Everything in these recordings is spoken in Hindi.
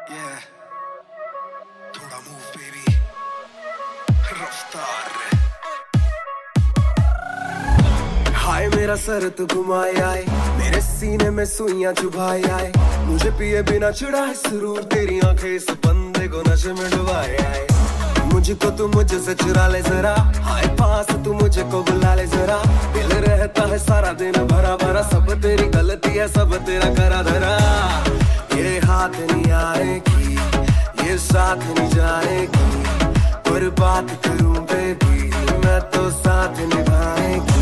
Yeah. थोड़ा मूव बेबी, रफ्तार। हाय मेरा सर तू घुमाए आए, मेरे सीने में सुइयां चुभाए आए, मुझे पिए बिना चिढ़ाए सुरूर, तेरी आंखें इस बंदे को नशे में डुबाए आए। मुझको तू मुझसे चुरा ले जरा, हाय पास तू मुझे को बुला ले जरा, दिल रहता है सारा दिन भरा भरा, सब तेरी गलती है सब तेरा करा धरा। ये हाथ नहीं आएगी, ये साथ नहीं जाएगी, पर बात करूं बेबी मैं तो साथ निभाएगी।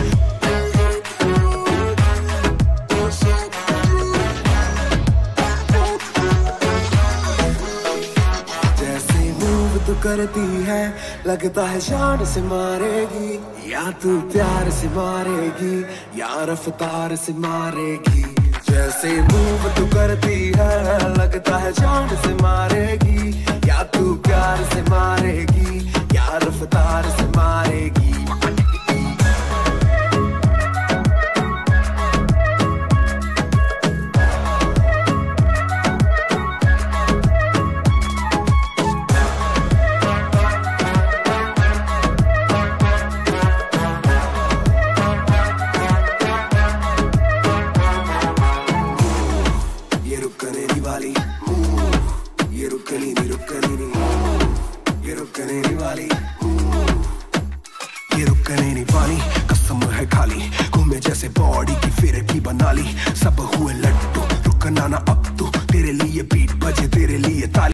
जैसे मूव तू करती है लगता है जान से मारेगी, या तू प्यार से मारेगी या रफ्तार से मारेगी। जैसे मूव तू करती है लगता है जान से मारेगी, या तू प्यार से मारेगी या रफ्तार से मारेगी। ये रुकने नहीं वाली, ये रुकनी नहीं रुकनी नहीं, ये रुकने नहीं वाली, ये रुकने नहीं वाली। कसम है खाली घूमे जैसे बॉडी की फिर की बना ली, सब हुए लट्टू रुकना ना अब तू, तेरे लिए बीट बजे तेरे लिए ताली।